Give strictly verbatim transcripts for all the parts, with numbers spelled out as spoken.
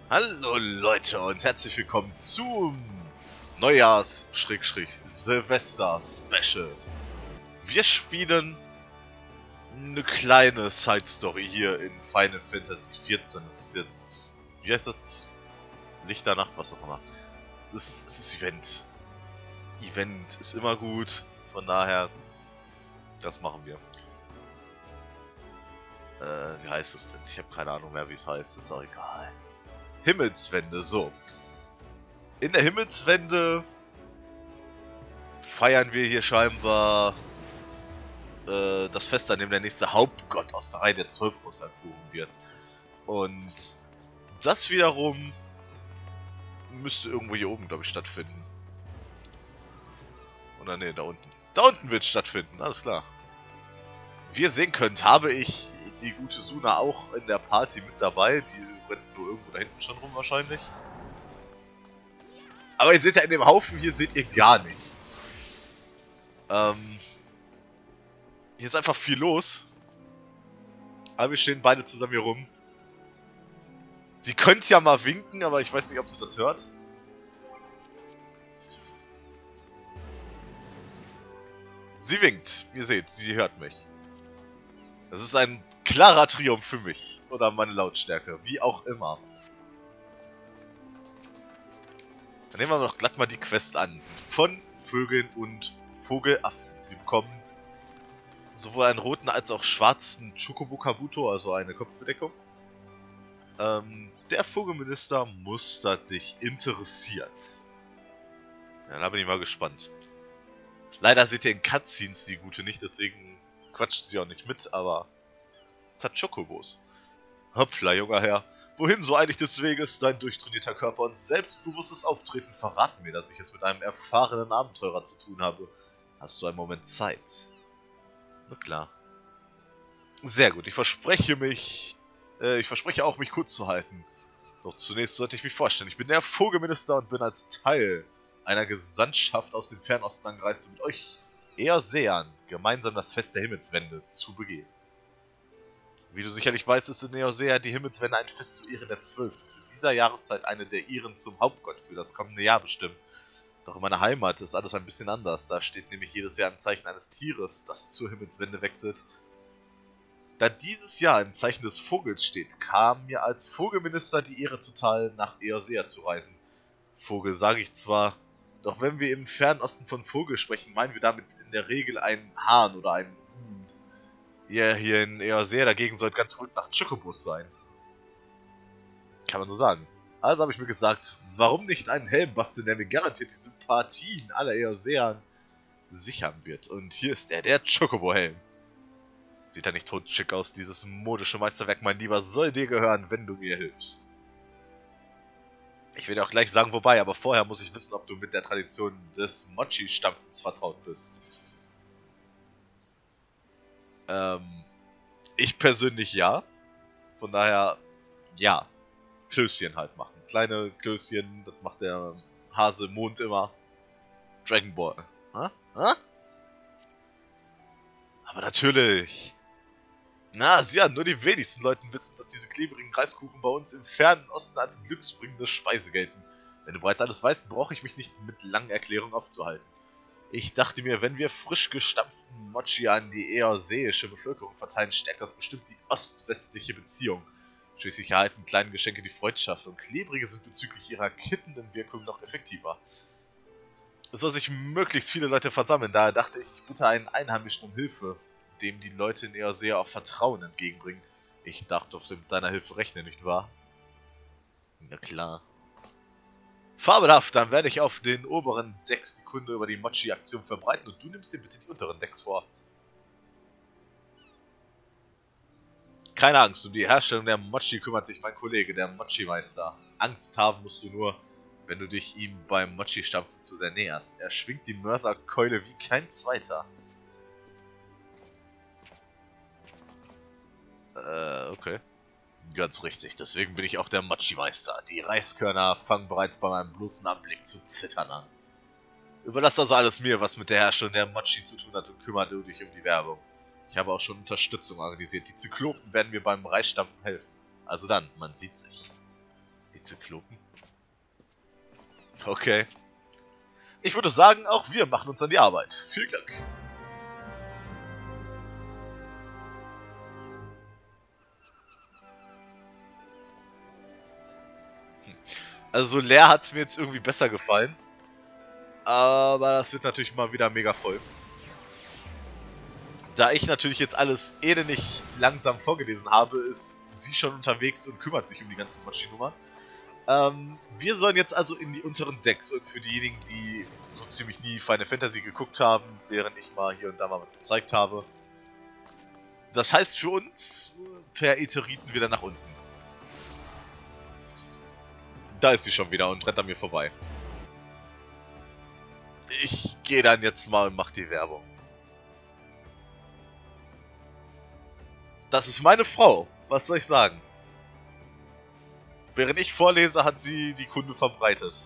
Hallo Leute und herzlich willkommen zum Neujahrs-Silvester-Special. Wir spielen eine kleine Side-Story hier in Final Fantasy vierzehn. Das ist jetzt, wie heißt das? Licht der Nacht, was auch immer. Es ist, es ist Event. Event ist immer gut, von daher, das machen wir. Äh, wie heißt es denn? Ich habe keine Ahnung mehr, wie es heißt, ist auch egal. Himmelswende, so. In der Himmelswende feiern wir hier scheinbar äh, das Fest, an dem der nächste Hauptgott aus der Reihe der Zwölf erkoren wird. Und das wiederum müsste irgendwo hier oben, glaube ich, stattfinden. Oder ne, da unten. Da unten wird es stattfinden, alles klar. Wie ihr sehen könnt, habe ich die gute Suna auch in der Party mit dabei. Die rennt nur irgendwo da hinten schon rum wahrscheinlich. Aber ihr seht ja in dem Haufen hier seht ihr gar nichts. Ähm, hier ist einfach viel los. Aber wir stehen beide zusammen hier rum. Sie könnte ja mal winken, aber ich weiß nicht, ob sie das hört. Sie winkt. Ihr seht, sie hört mich. Das ist ein klarer Triumph für mich. Oder meine Lautstärke. Wie auch immer. Dann nehmen wir doch glatt mal die Quest an. Von Vögeln und Vogelaffen. Wir bekommen sowohl einen roten als auch schwarzen Chocobo Kabuto, also eine Kopfbedeckung. Ähm, der Vogelminister mustert dich interessiert. Ja, da bin ich mal gespannt. Leider seht ihr in Cutscenes die Gute nicht, deswegen quatscht sie auch nicht mit, aber es hat Chocobos. Hoppla, junger Herr. Wohin so eilig des Weges? Dein durchtrainierter Körper und selbstbewusstes Auftreten verraten mir, dass ich es mit einem erfahrenen Abenteurer zu tun habe. Hast du einen Moment Zeit? Na klar. Sehr gut, ich verspreche mich... Äh, ich verspreche auch, mich kurz zu halten. Doch zunächst sollte ich mich vorstellen. Ich bin der Vogelminister und bin als Teil einer Gesandtschaft aus dem Fernosten angereist, um mit euch Eosehern gemeinsam das Fest der Himmelswende zu begehen. Wie du sicherlich weißt, ist in Eosea die Himmelswende ein Fest zu Ehren der Zwölf, die zu dieser Jahreszeit eine der Iren zum Hauptgott für das kommende Jahr bestimmt. Doch in meiner Heimat ist alles ein bisschen anders. Da steht nämlich jedes Jahr ein Zeichen eines Tieres, das zur Himmelswende wechselt. Da dieses Jahr im Zeichen des Vogels steht, kam mir als Vogelminister die Ehre zuteil, nach Eosea zu reisen. Vogel sage ich zwar, doch wenn wir im Fernosten von Vogel sprechen, meinen wir damit in der Regel einen Hahn oder einen Huhn. Ihr hier in Eosea dagegen sollt ganz verrückt nach Chocobos sein. Kann man so sagen. Also habe ich mir gesagt, warum nicht einen Helm basteln, der mir garantiert die Sympathien aller Eoseern sichern wird. Und hier ist er, der Chocobo-Helm. Sieht er nicht totschick aus, dieses modische Meisterwerk, mein Lieber, soll dir gehören, wenn du mir hilfst. Ich will dir auch gleich sagen, wobei, aber vorher muss ich wissen, ob du mit der Tradition des Mochi-Stampfens vertraut bist. Ähm, ich persönlich ja. Von daher, ja. Klößchen halt machen. Kleine Klößchen, das macht der Hase im Mond immer. Dragon Ball. Ha? Ha? Aber natürlich. Na, ja, nur die wenigsten Leuten wissen, dass diese klebrigen Reiskuchen bei uns im fernen Osten als glücksbringende Speise gelten. Wenn du bereits alles weißt, brauche ich mich nicht mit langen Erklärungen aufzuhalten. Ich dachte mir, wenn wir frisch gestampften Mochi an die eoseische Bevölkerung verteilen, stärkt das bestimmt die ost-westliche Beziehung. Schließlich erhalten kleine Geschenke die Freundschaft und klebrige sind bezüglich ihrer kittenden Wirkung noch effektiver. Es soll sich möglichst viele Leute versammeln, daher dachte ich, ich bitte einen Einheimischen um Hilfe, dem die Leute in Eosea auch Vertrauen entgegenbringen. Ich dachte, auf mit deiner Hilfe rechnen, nicht wahr? Na klar. Fabelhaft, dann werde ich auf den oberen Decks die Kunde über die Mochi-Aktion verbreiten und du nimmst dir bitte die unteren Decks vor. Keine Angst, um die Herstellung der Mochi kümmert sich mein Kollege, der Mochi-Meister. Angst haben musst du nur, wenn du dich ihm beim Mochi-Stampfen zu sehr näherst. Er schwingt die Mörserkeule wie kein zweiter. Äh, okay. Ganz richtig, deswegen bin ich auch der Mochi-Meister. Die Reiskörner fangen bereits bei meinem bloßen Anblick zu zittern an. Überlass also alles mir, was mit der Herstellung der Mochi zu tun hat und kümmere du dich um die Werbung. Ich habe auch schon Unterstützung organisiert. Die Zyklopen werden mir beim Reisstampfen helfen. Also dann, man sieht sich. Die Zyklopen? Okay. Ich würde sagen, auch wir machen uns an die Arbeit. Viel Glück. Hm. Also so leer hat es mir jetzt irgendwie besser gefallen. Aber das wird natürlich mal wieder mega voll. Da ich natürlich jetzt alles elendig langsam vorgelesen habe, ist sie schon unterwegs und kümmert sich um die ganzen Maschinennummern. Ähm, wir sollen jetzt also in die unteren Decks, und für diejenigen, die so ziemlich nie Final Fantasy geguckt haben, während ich mal hier und da mal was gezeigt habe. Das heißt für uns, per Eteriten wieder nach unten. Da ist sie schon wieder und rennt an mir vorbei. Ich gehe dann jetzt mal und mach die Werbung. Das ist meine Frau. Was soll ich sagen? Während ich vorlese, hat sie die Kunde verbreitet.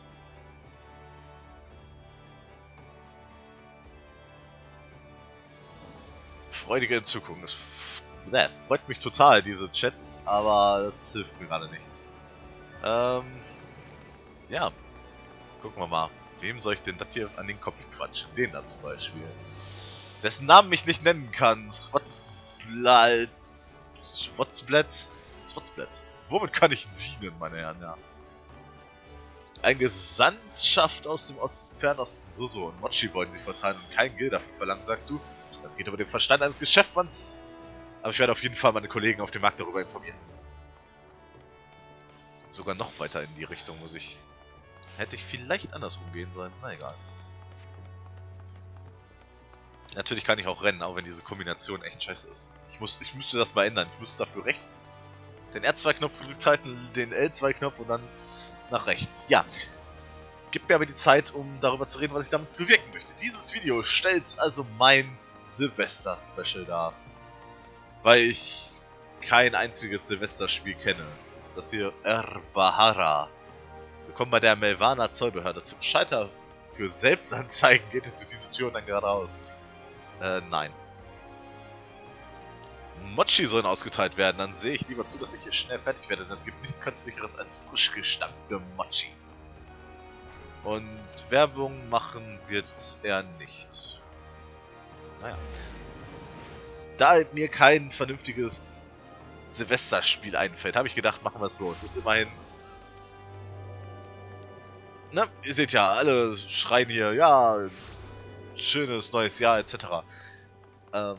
Freudige Entzückung. Es ne, freut mich total, diese Chats, aber es hilft mir gerade nichts. Ähm, ja. Gucken wir mal. Wem soll ich denn das hier an den Kopf quatschen? Den da zum Beispiel. Dessen Namen ich nicht nennen kann. Swatzblatt. Swatzblatt. Swatzblatt. Womit kann ich dienen, meine Herren, ja. Ein Gesandtschaft aus dem Ost Fernosten. So, so. Und Mochi wollten sich verteilen und kein Geld dafür verlangen, sagst du? Das geht über den Verstand eines Geschäftsmanns. Aber ich werde auf jeden Fall meine Kollegen auf dem Markt darüber informieren. Sogar noch weiter in die Richtung muss ich... Hätte ich vielleicht andersrum gehen sollen. Na egal. Natürlich kann ich auch rennen, auch wenn diese Kombination echt scheiße ist. Ich, muss, ich müsste das mal ändern. Ich müsste dafür rechts den R zwei Knopf gedrückt halten, den L zwei Knopf und dann nach rechts. Ja. Gibt mir aber die Zeit, um darüber zu reden, was ich damit bewirken möchte. Dieses Video stellt also mein Silvester-Special dar. Weil ich kein einziges Silvester-Spiel kenne. Das ist das hier Erbahara. Willkommen bei der Melvana Zollbehörde. Zum Schalter für Selbstanzeigen geht es zu dieser Tür und dann geradeaus. Äh, nein. Mochi sollen ausgeteilt werden, dann sehe ich lieber zu, dass ich hier schnell fertig werde, denn es gibt nichts köstlicheres als frisch gestampfte Mochi. Und Werbung machen wird er nicht. Naja. Da mir kein vernünftiges Silvesterspiel einfällt, habe ich gedacht, machen wir es so. Es ist immerhin... Na, ihr seht ja, alle schreien hier, ja, schönes neues Jahr, et cetera. Ähm,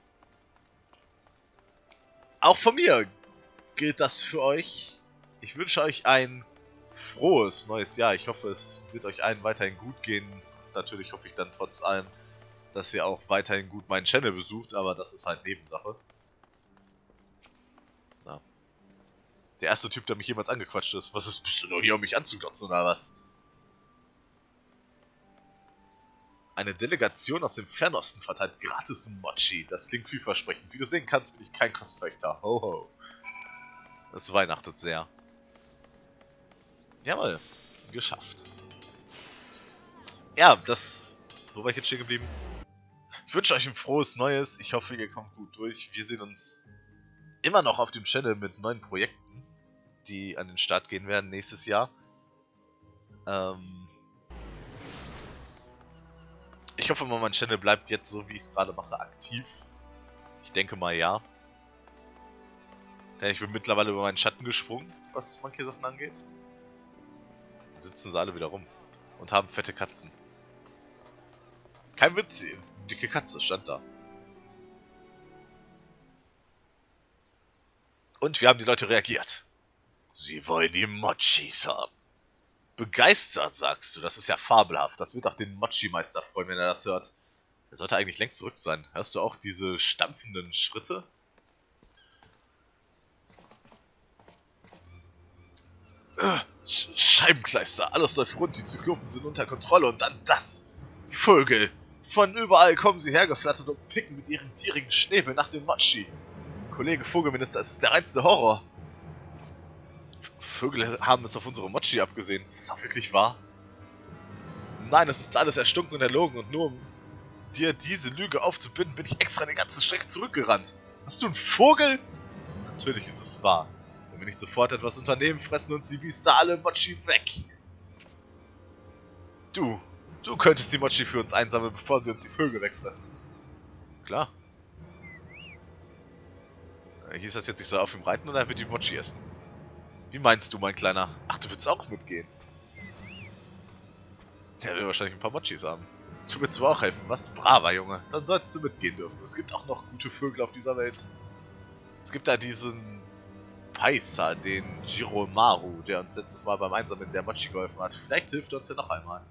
auch von mir gilt das für euch. Ich wünsche euch ein frohes neues Jahr. Ich hoffe, es wird euch allen weiterhin gut gehen. Natürlich hoffe ich dann trotz allem, dass ihr auch weiterhin gut meinen Channel besucht, aber das ist halt Nebensache. Na. Der erste Typ, der mich jemals angequatscht ist. Was ist, bist du nur hier, um mich anzudotzen oder was? Eine Delegation aus dem Fernosten verteilt gratis Mochi. Das klingt vielversprechend. Wie du sehen kannst, bin ich kein Kostverächter. Ho ho. Es weihnachtet sehr. Jawohl. Geschafft. Ja, das... Wo war ich jetzt stehen geblieben? Ich wünsche euch ein frohes Neues. Ich hoffe, ihr kommt gut durch. Wir sehen uns immer noch auf dem Channel mit neuen Projekten, die an den Start gehen werden nächstes Jahr. Ähm... Ich hoffe mal, mein Channel bleibt jetzt so, wie ich es gerade mache, aktiv. Ich denke mal, ja. Denn ich bin mittlerweile über meinen Schatten gesprungen, was manche Sachen angeht. Da sitzen sie alle wieder rum und haben fette Katzen. Kein Witz, dicke Katze stand da. Und wie haben die Leute reagiert? Sie wollen die Mochis haben. Begeistert, sagst du. Das ist ja fabelhaft. Das wird auch den Mochi-Meister freuen, wenn er das hört. Er sollte eigentlich längst zurück sein. Hörst du auch diese stampfenden Schritte? Äh, Sch Scheibenkleister. Alles läuft rund. Die Zyklopen sind unter Kontrolle. Und dann das. Vögel. Von überall kommen sie hergeflattert und picken mit ihrem gierigen Schnäbel nach dem Mochi. Kollege Vogelminister, es ist der reinste Horror. Vögel haben es auf unsere Mochi abgesehen. Ist das auch wirklich wahr? Nein, es ist alles erstunken und erlogen und nur um dir diese Lüge aufzubinden, bin ich extra den ganzen Strecke zurückgerannt. Hast du einen Vogel? Natürlich ist es wahr. Wenn wir nicht sofort etwas unternehmen, fressen uns die Biester alle Mochi weg. Du, du könntest die Mochi für uns einsammeln, bevor sie uns die Vögel wegfressen. Klar. Hieß das jetzt, ich soll auf ihm reiten oder wird die Mochi essen? Wie meinst du, mein Kleiner? Ach, du willst auch mitgehen? Der will wahrscheinlich ein paar Mochis haben. Du willst mir auch helfen, was? Braver Junge. Dann sollst du mitgehen dürfen. Es gibt auch noch gute Vögel auf dieser Welt. Es gibt da diesen Paisa, den Jiromaru, der uns letztes Mal beim Einsammeln der Mochi geholfen hat. Vielleicht hilft er uns ja noch einmal.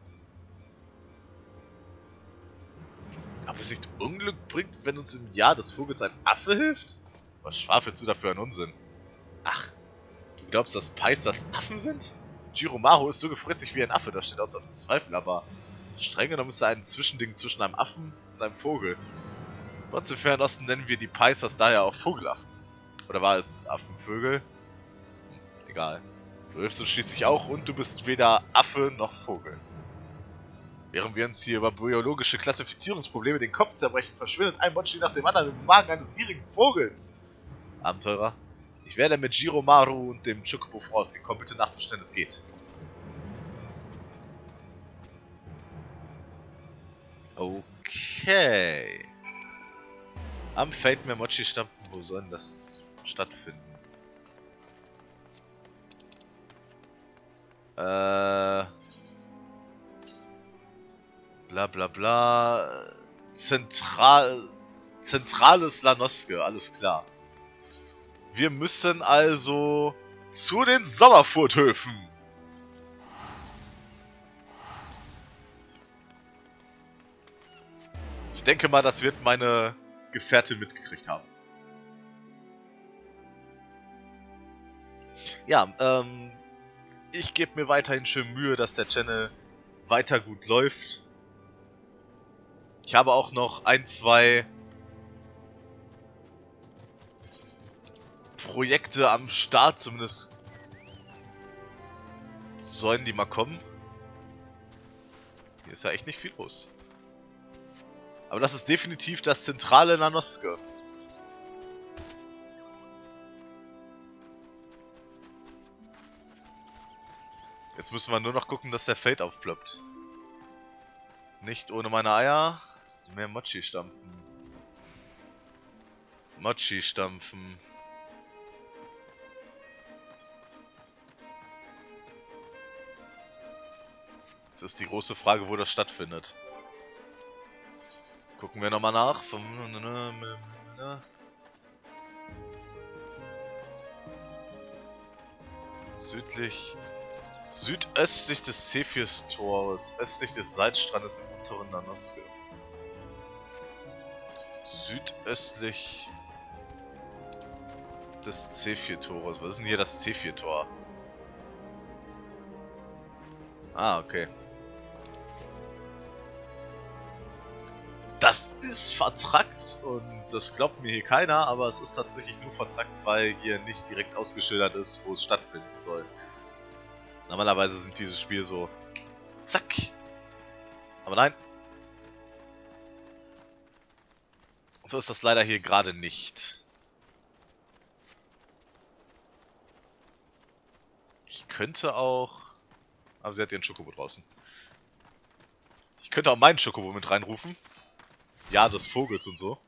Ob es nicht Unglück bringt, wenn uns im Jahr des Vogels ein Affe hilft? Was schwafelst du dafür an Unsinn? Ach, du glaubst, dass Paisas Affen sind? Jiromaru ist so gefräßig wie ein Affe, das steht außer Zweifel, aber streng genommen ist er ein Zwischending zwischen einem Affen und einem Vogel. Bei uns im Fernosten nennen wir die Paisas daher auch Vogelaffen. Oder war es Affenvögel? Hm, egal. Du hilfst uns schließlich auch und du bist weder Affe noch Vogel. Während wir uns hier über biologische Klassifizierungsprobleme den Kopf zerbrechen, verschwindet ein Mochi nach dem anderen im Magen eines gierigen Vogels. Abenteurer, ich werde mit Jiromaru und dem Chocobo vorausgekommen. Bitte nachzustellen, es geht. Okay. Am Feldmeer Mochi stampfen, wo soll denn das stattfinden? Äh... Bla bla bla... Zentral... Zentrales Lanoske, alles klar. Wir müssen also zu den Sommerfurthöfen. Ich denke mal, das wird meine Gefährtin mitgekriegt haben. Ja, ähm, ich gebe mir weiterhin schön Mühe, dass der Channel weiter gut läuft. Ich habe auch noch ein, zwei Projekte am Start, zumindest sollen die mal kommen. Hier ist ja echt nicht viel los. Aber das ist definitiv das zentrale Lanoske. Jetzt müssen wir nur noch gucken, dass der Feld aufploppt. Nicht ohne meine Eier. Mehr Mochi stampfen. Mochi stampfen. Jetzt ist die große Frage, wo das stattfindet. Gucken wir nochmal nach. Südlich. Südöstlich des Cepheus-Tores, östlich des Salzstrandes im unteren Lanoske. Südöstlich des Cepheus-Tores. Was ist denn hier das Cepheus-Tor? Ah, okay. Das ist vertrackt und das glaubt mir hier keiner, aber es ist tatsächlich nur vertrackt, weil hier nicht direkt ausgeschildert ist, wo es stattfinden soll. Normalerweise sind dieses Spiel so zack. Aber nein. So ist das leider hier gerade nicht. Ich könnte auch... Aber sie hat ihren Chocobo draußen. Ich könnte auch meinen Chocobo mit reinrufen. Ja, des Vogels und so.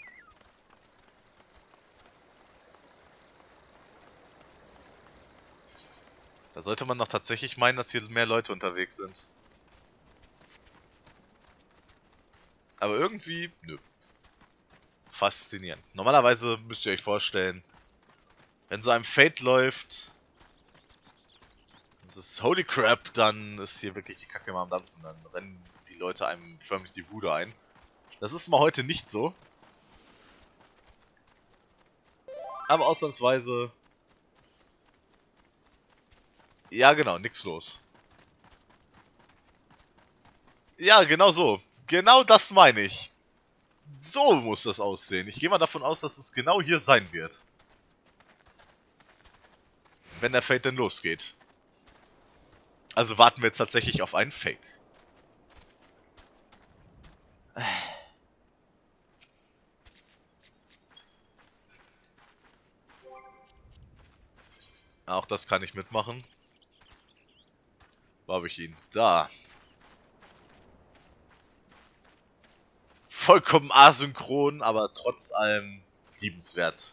Da sollte man doch tatsächlich meinen, dass hier mehr Leute unterwegs sind. Aber irgendwie, nö. Faszinierend. Normalerweise müsst ihr euch vorstellen, wenn so ein Fate läuft, das ist Holy Crap, dann ist hier wirklich die Kacke mal am Dampfen. Dann rennen die Leute einem förmlich die Bude ein. Das ist mal heute nicht so. Aber ausnahmsweise... Ja, genau, nix los. Ja, genau so. Genau das meine ich. So muss das aussehen. Ich gehe mal davon aus, dass es genau hier sein wird. Wenn der Fate denn losgeht. Also warten wir jetzt tatsächlich auf einen Fate. Auch das kann ich mitmachen. Wo habe ich ihn? Da. Vollkommen asynchron, aber trotz allem liebenswert.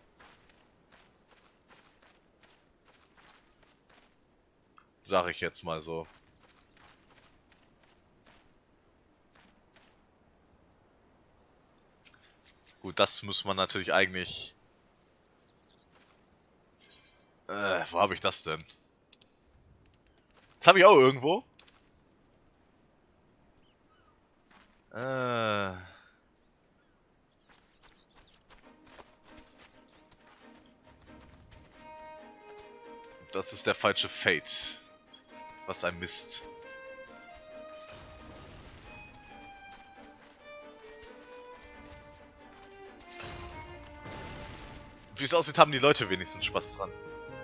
Sag ich jetzt mal so. Gut, das muss man natürlich eigentlich... Äh, wo habe ich das denn? Das habe ich auch irgendwo. Äh... Das ist der falsche Fate. Was ein Mist. Wie es aussieht, haben die Leute wenigstens Spaß dran.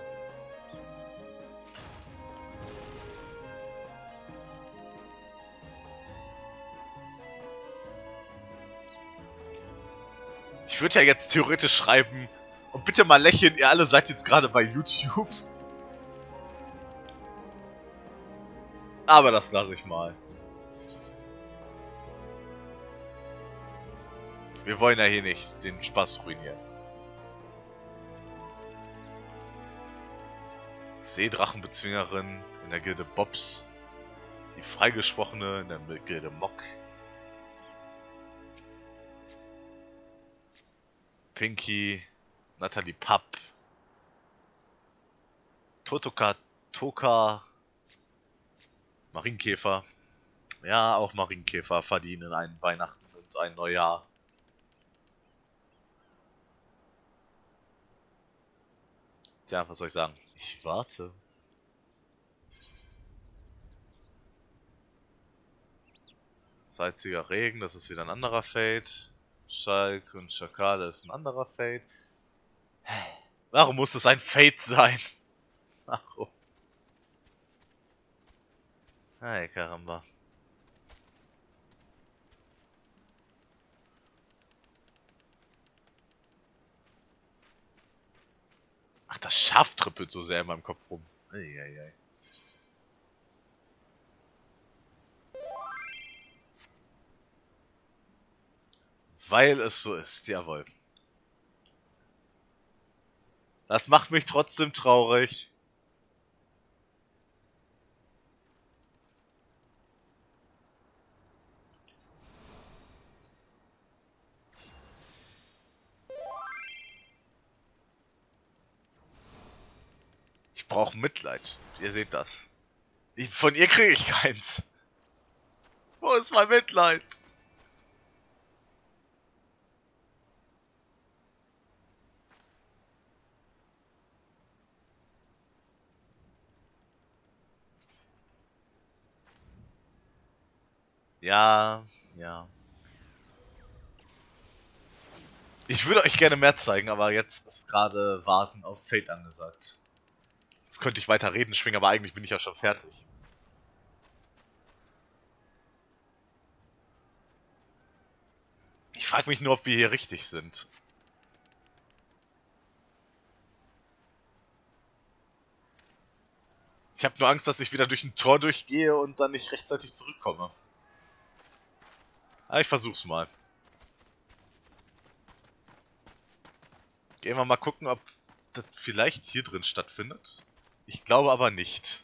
Ich würde ja jetzt theoretisch schreiben, und bitte mal lächeln, ihr alle seid jetzt gerade bei YouTube. Aber das lasse ich mal. Wir wollen ja hier nicht den Spaß ruinieren. Seedrachenbezwingerin in der Gilde Bobs. Die Freigesprochene in der Gilde Mock. Pinky, Natalie Papp. Totoka Toka. Marienkäfer. Ja, auch Marienkäfer verdienen einen Weihnachten und ein Neujahr. Tja, was soll ich sagen? Ich warte. Salziger Regen, das ist wieder ein anderer Fate. Schalk und Schakale ist ein anderer Fate. Warum muss es ein Fate sein? Warum? Hey, Karamba. Ach, das Schaf trippelt so sehr in meinem Kopf rum. Eieiei. Weil es so ist, jawohl. Das macht mich trotzdem traurig. Ich brauche Mitleid. Ihr seht das. Ich, von ihr kriege ich keins. Wo ist mein Mitleid? Ja, ja. Ich würde euch gerne mehr zeigen, aber jetzt ist gerade Warten auf Fate angesagt. Jetzt könnte ich weiter reden schwingen, aber eigentlich bin ich ja schon fertig. Ich frage mich nur, ob wir hier richtig sind. Ich habe nur Angst, dass ich wieder durch ein Tor durchgehe und dann nicht rechtzeitig zurückkomme. Aber ich versuch's mal. Gehen wir mal gucken, ob das vielleicht hier drin stattfindet. Ich glaube aber nicht.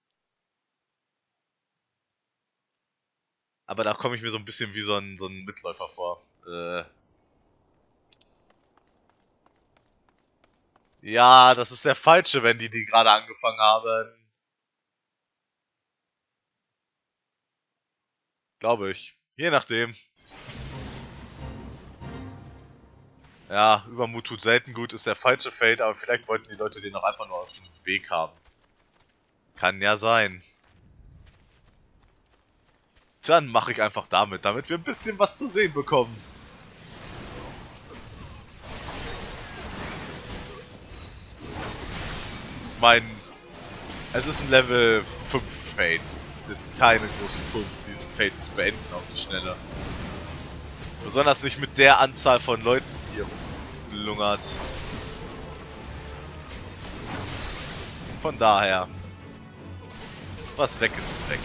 Aber da komme ich mir so ein bisschen wie so ein, so ein Mitläufer vor. Äh ja, das ist der falsche, wenn die die gerade angefangen haben. Glaube ich. Je nachdem. Ja, Übermut tut selten gut, ist der falsche Fate, aber vielleicht wollten die Leute den auch einfach nur aus dem Weg haben. Kann ja sein. Dann mache ich einfach damit, damit wir ein bisschen was zu sehen bekommen. Mein... Es ist ein Level fünf Fate. Es ist jetzt keine große Kunst, diesen Fate zu beenden auf die Schnelle. Besonders nicht mit der Anzahl von Leuten, die hier rumlungert. Von daher, was weg ist, ist weg.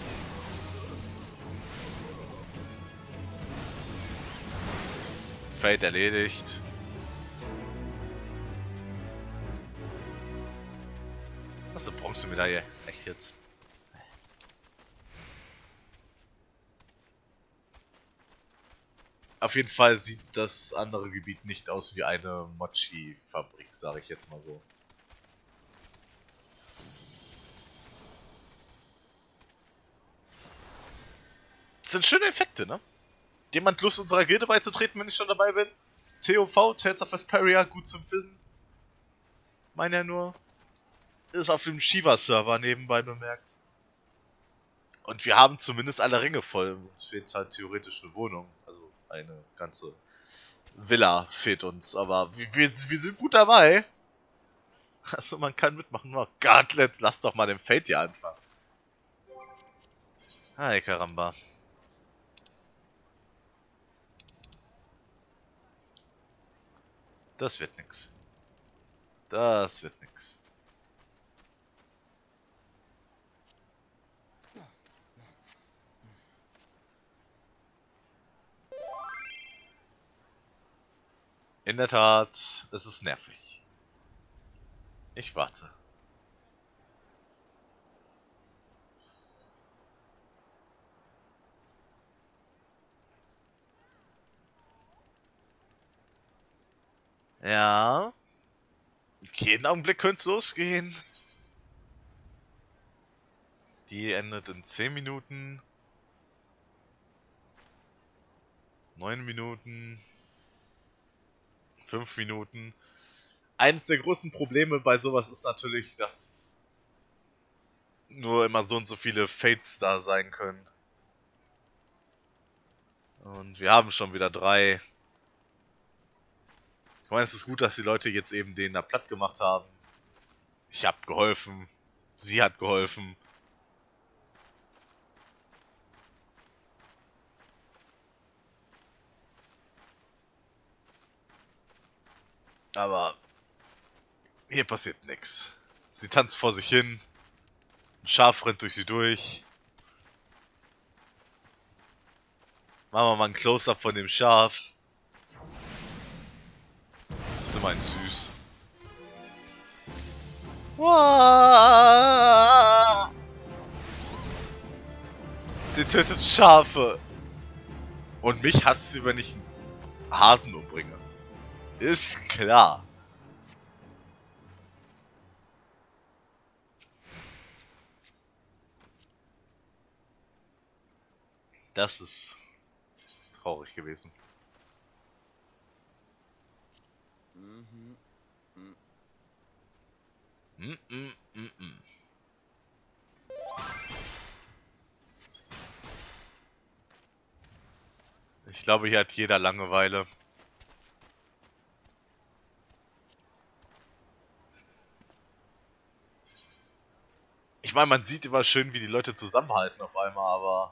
Fate erledigt. Was ist das, eine Bronzemedaille? Echt jetzt? Auf jeden Fall sieht das andere Gebiet nicht aus wie eine Mochi-Fabrik, sage ich jetzt mal so. Das sind schöne Effekte, ne? Jemand Lust, unserer Gilde beizutreten, wenn ich schon dabei bin? T O V, Tales of Vesperia, gut zum Wissen. Meine ja nur. Ist auf dem Shiva-Server nebenbei bemerkt. Und wir haben zumindest alle Ringe voll. Uns fehlt halt theoretisch eine Wohnung. Also eine ganze Villa fehlt uns. Aber wir, wir, wir sind gut dabei. Also man kann mitmachen. Oh Gott, let's, lass doch mal den Fate hier anfangen. Hi, Karamba. Das wird nix. Das wird nix. In der Tat, es ist nervig. Ich warte. Ja. Jeden Augenblick könnte es losgehen. Die endet in zehn Minuten. neun Minuten. fünf Minuten. Eines der großen Probleme bei sowas ist natürlich, dass nur immer so und so viele Fates da sein können. Und wir haben schon wieder drei. Ich meine, es ist gut, dass die Leute jetzt eben den da platt gemacht haben. Ich habe geholfen. Sie hat geholfen. Aber hier passiert nichts. Sie tanzt vor sich hin. Ein Schaf rennt durch sie durch. Machen wir mal ein Close-Up von dem Schaf. Das ist immerhin süß. Sie tötet Schafe. Und mich hasst sie, wenn ich einen Hasen umbringe. Ist klar. Das ist traurig gewesen. Mhm. Mm -mm -mm -mm. Ich glaube, hier hat jeder Langeweile. Ich meine, man sieht immer schön, wie die Leute zusammenhalten auf einmal, aber...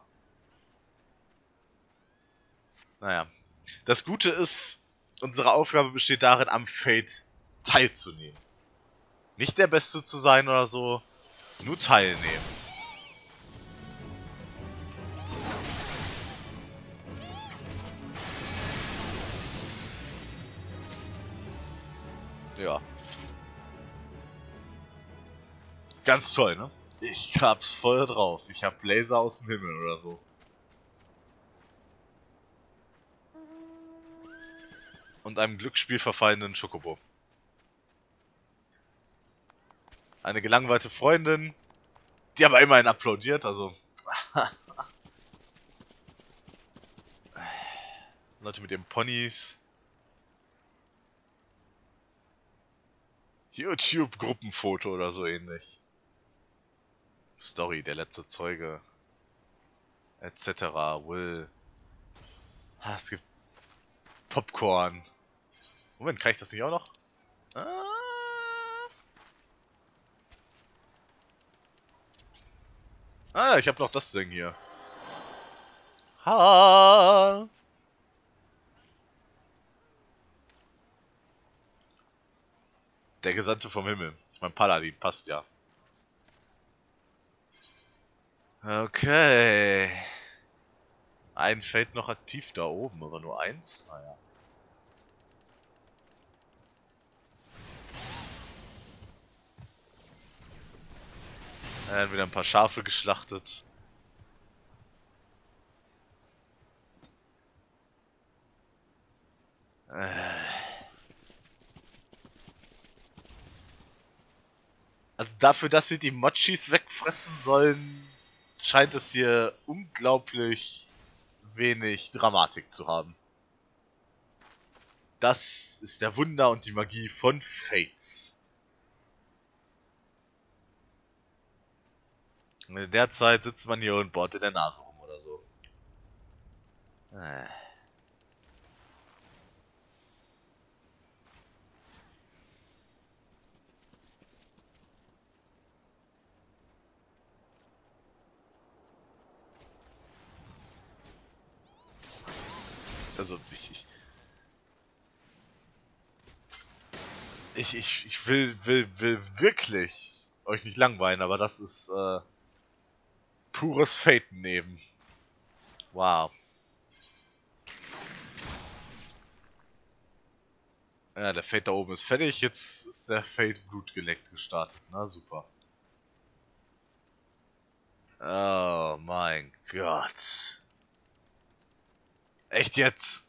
Naja. Das Gute ist, unsere Aufgabe besteht darin, am Fate teilzunehmen. Nicht der Beste zu sein oder so, nur teilnehmen. Ja. Ganz toll, ne? Ich hab's voll drauf. Ich hab Laser aus dem Himmel oder so. Und einem Glücksspiel verfallenen Schokobo. Eine gelangweilte Freundin, die aber immerhin applaudiert, also... Leute mit ihren Ponys. YouTube-Gruppenfoto oder so ähnlich. Story, der letzte Zeuge. et cetera. Will. Ah, es gibt Popcorn. Moment, kann ich das nicht auch noch? Ah. Ah, ich habe noch das Ding hier. Ha. Der Gesandte vom Himmel. Ich mein Paladin, passt ja. Okay. Ein Feld noch aktiv da oben, aber nur eins? Naja. Da werden wieder ein paar Schafe geschlachtet. Also dafür, dass sie die Mochis wegfressen sollen, scheint es hier unglaublich wenig Dramatik zu haben. Das ist der Wunder und die Magie von Fates. Und in der Zeit sitzt man hier und bohrt in der Nase rum oder so. Äh. Also ich, ich, ich, ich, ich will, will, will wirklich euch nicht langweilen, aber das ist äh, pures Faten eben. Wow. Ja, der Fate da oben ist fertig, jetzt ist der Fate blutgeleckt gestartet. Na super. Oh mein Gott. Echt jetzt?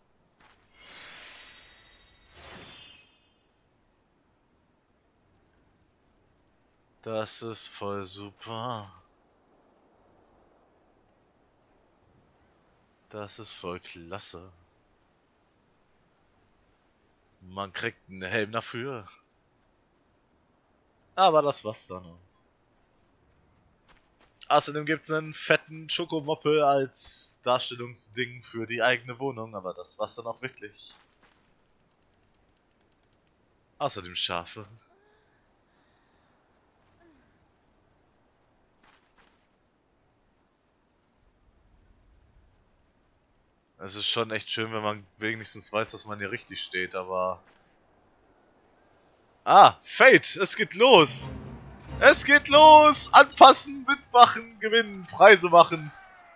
Das ist voll super. Das ist voll klasse. Man kriegt einen Helm dafür. Aber das war's dann. Außerdem gibt es einen fetten Schokomoppel als Darstellungsding für die eigene Wohnung, aber das war's dann auch wirklich. Außerdem Schafe. Es ist schon echt schön, wenn man wenigstens weiß, dass man hier richtig steht, aber... Ah, Fate, es geht los! Es geht los! Anpassen, mitmachen, gewinnen, Preise machen.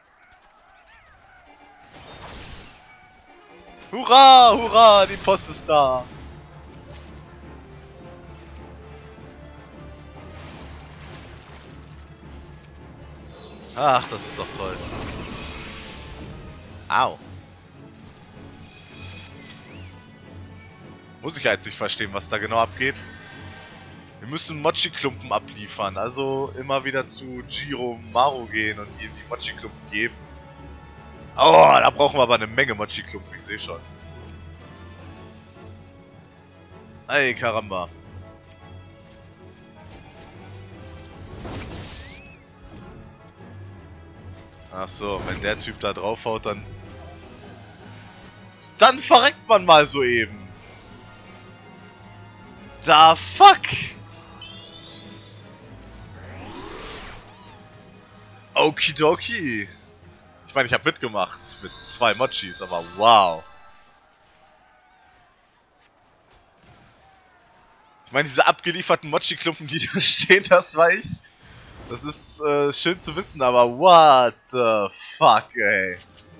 Hurra, hurra, die Post ist da. Ach, das ist doch toll. Au. Muss ich ja jetzt nicht verstehen, was da genau abgeht. Wir müssen Mochi-Klumpen abliefern, also immer wieder zu Jiro Maru gehen und ihm die Mochi-Klumpen geben. Oh, da brauchen wir aber eine Menge Mochi-Klumpen, ich sehe schon. Ey, Karamba. Ach so, wenn der Typ da draufhaut, dann... Dann verreckt man mal so eben. Da fuck! Okidoki. Ich meine, ich habe mitgemacht mit zwei Mochis, aber wow. Ich meine, diese abgelieferten Mochi-Klumpen, die da stehen, das war ich. Das ist äh, schön zu wissen, aber what the fuck, ey.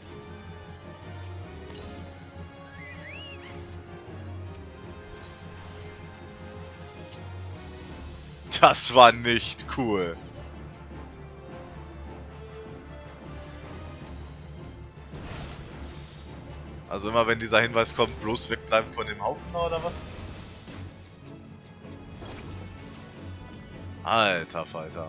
Das war nicht cool. Also immer wenn dieser Hinweis kommt, bloß wegbleiben von dem Haufen oder was? Alter Falter.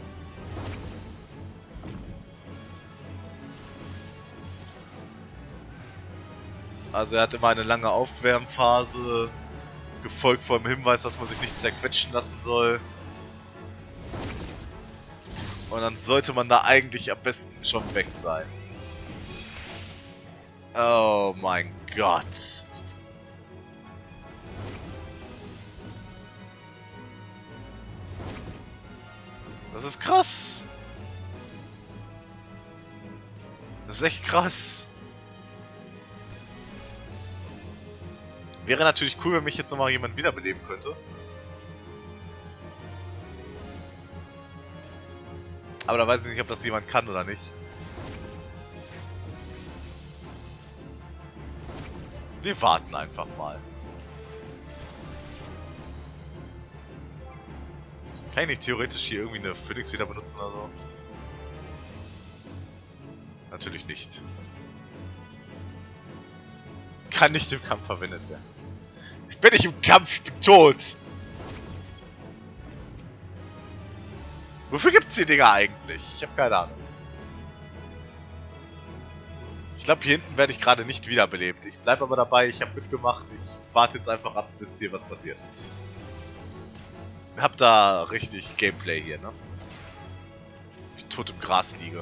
Also er hat immer eine lange Aufwärmphase, gefolgt vom Hinweis, dass man sich nicht zerquetschen lassen soll. Und dann sollte man da eigentlich am besten schon weg sein. Oh mein Gott. Das ist krass. Das ist echt krass. Wäre natürlich cool, wenn mich jetzt nochmal jemand wiederbeleben könnte. Aber da weiß ich nicht, ob das jemand kann oder nicht. Wir warten einfach mal. Kann ich nicht theoretisch hier irgendwie eine Phoenix wieder benutzen oder so? Natürlich nicht. Kann nicht im Kampf verwendet werden. Ich bin nicht im Kampf, ich bin tot! Wofür gibt's die Dinger eigentlich? Ich habe keine Ahnung. Ich glaube, hier hinten werde ich gerade nicht wiederbelebt. Ich bleibe aber dabei, ich habe mitgemacht. Ich warte jetzt einfach ab, bis hier was passiert. Ich hab da richtig Gameplay hier, ne? Ich tot im Gras liege.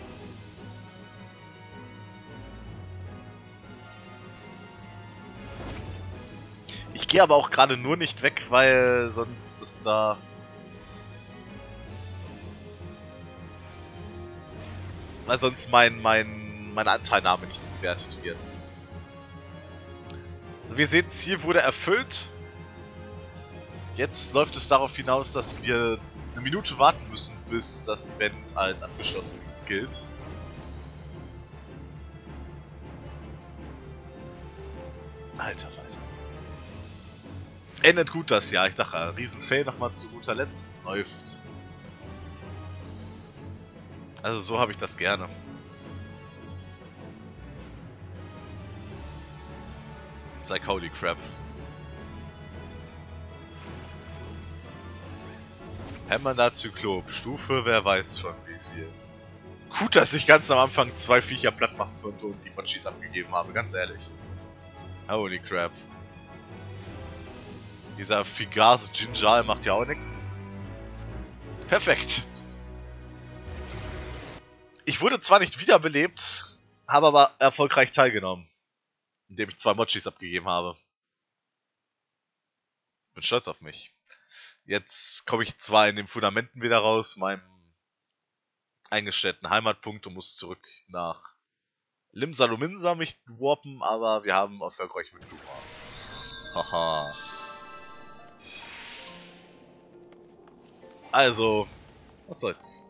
Ich gehe aber auch gerade nur nicht weg, weil sonst ist da... Weil sonst mein, mein, meine Anteilnahme nicht gewertet wird. Also wir sehen, Ziel wurde erfüllt. Jetzt läuft es darauf hinaus, dass wir eine Minute warten müssen, bis das Event als abgeschlossen gilt. Alter, Alter. Endet gut das Jahr, ich sag ja, Riesenfail nochmal zu guter Letzt. Läuft. Also so habe ich das gerne. Zeig Holy Crap. Hämmernder Zyklop. Stufe, wer weiß schon wie viel. Gut, dass ich ganz am Anfang zwei Viecher platt machen konnte und die Mochis abgegeben habe, ganz ehrlich. Holy Crap. Dieser Figase Ginjal macht ja auch nichts. Perfekt. Ich wurde zwar nicht wiederbelebt, habe aber erfolgreich teilgenommen, indem ich zwei Mochis abgegeben habe. Bin stolz auf mich. Jetzt komme ich zwar in den Fundamenten wieder raus, meinem eingestellten Heimatpunkt, und muss zurück nach Limsa-Lominsa mich warpen, aber wir haben erfolgreich mit Luma. Haha. Also, was soll's.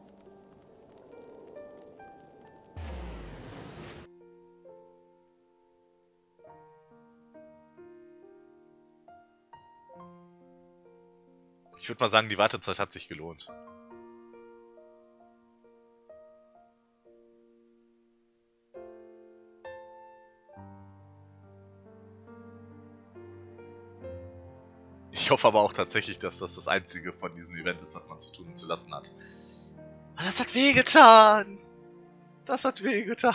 Ich würde mal sagen, die Wartezeit hat sich gelohnt. Ich hoffe aber auch tatsächlich, dass das das einzige von diesem Event ist, was man zu tun und zu lassen hat. Das hat wehgetan! Das hat wehgetan!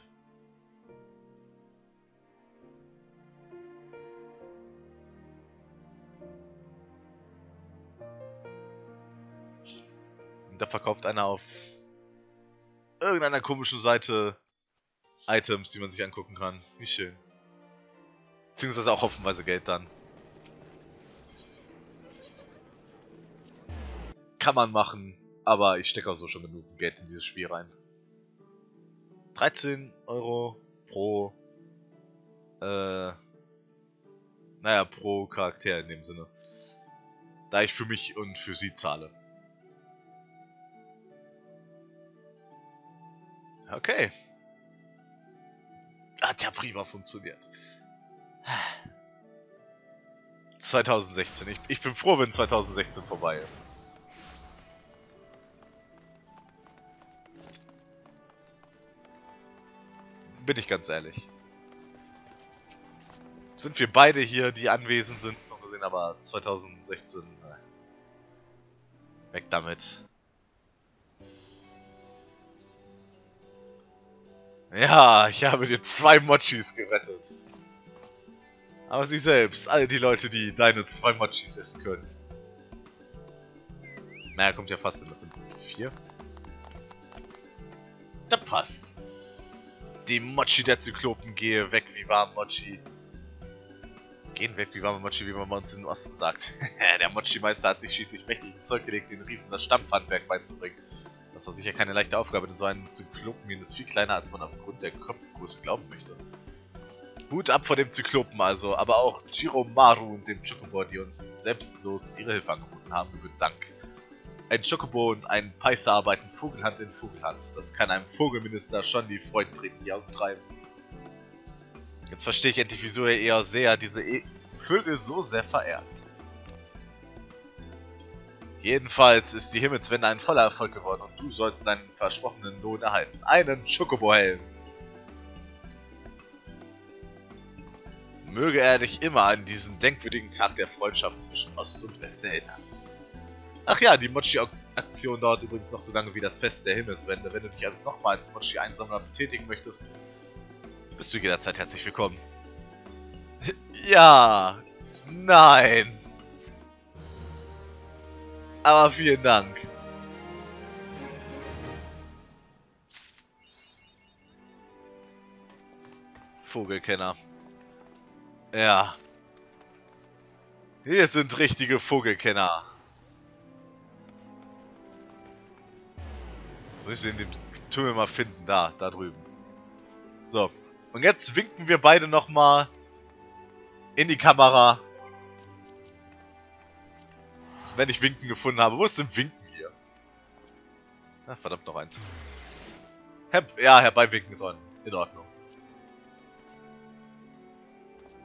Da verkauft einer auf irgendeiner komischen Seite Items, die man sich angucken kann. Wie schön. Beziehungsweise auch hoffenweise Geld dann. Kann man machen, aber ich stecke auch so schon genug Geld in dieses Spiel rein. dreizehn Euro pro, äh, naja, pro Charakter in dem Sinne. Da ich für mich und für sie zahle. Okay. Hat ja prima funktioniert. zwanzig sechzehn. Ich, ich bin froh, wenn zwanzig sechzehn vorbei ist. Bin ich ganz ehrlich. Sind wir beide hier, die anwesend sind, so gesehen, aber zwanzig sechzehn. Äh, weg damit. Ja, ich habe dir zwei Mochis gerettet. Aber sie selbst, all die Leute, die deine zwei Mochis essen können. Naja, kommt ja fast hin, das sind vier. Das passt. Die Mochi der Zyklopen gehe weg wie warm Mochi. Gehen weg wie warme Mochi, wie man bei uns in den Osten sagt. Der Mochi-Meister hat sich schließlich mächtig ins Zeug gelegt, den Riesen das Stampfhandwerk beizubringen. Das war sicher keine leichte Aufgabe, denn so ein Zyklopen ist viel kleiner, als man aufgrund der Kopfgröße glauben möchte. Hut ab vor dem Zyklopen also, aber auch Jiromaru und dem Chocobo, die uns selbstlos ihre Hilfe angeboten haben, gebührt Dank. Ein Chocobo und ein Peißer arbeiten Vogelhand in Vogelhand. Das kann einem Vogelminister schon die Freudentränen hier treiben. Jetzt verstehe ich endlich, wieso er eher sehr diese e Vögel so sehr verehrt. Jedenfalls ist die Himmelswende ein voller Erfolg geworden und du sollst deinen versprochenen Lohn erhalten. Einen Chocobo-Helm. Möge er dich immer an diesen denkwürdigen Tag der Freundschaft zwischen Ost und West erinnern. Ach ja, die Mochi-Aktion dauert übrigens noch so lange wie das Fest der Himmelswende. Wenn du dich also nochmal als Mochi-Einsammler betätigen möchtest, bist du jederzeit herzlich willkommen. Ja, nein. Aber vielen Dank. Vogelkenner. Ja. Hier sind richtige Vogelkenner. Jetzt muss ich den Tunnel mal finden. Da, da drüben. So. Und jetzt winken wir beide nochmal in die Kamera. Wenn ich Winken gefunden habe. Wo ist denn Winken hier? Ach, verdammt, noch eins. Her ja, herbeiwinken ist in Ordnung.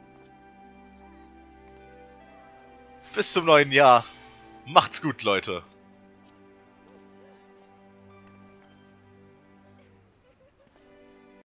Bis zum neuen Jahr. Macht's gut, Leute.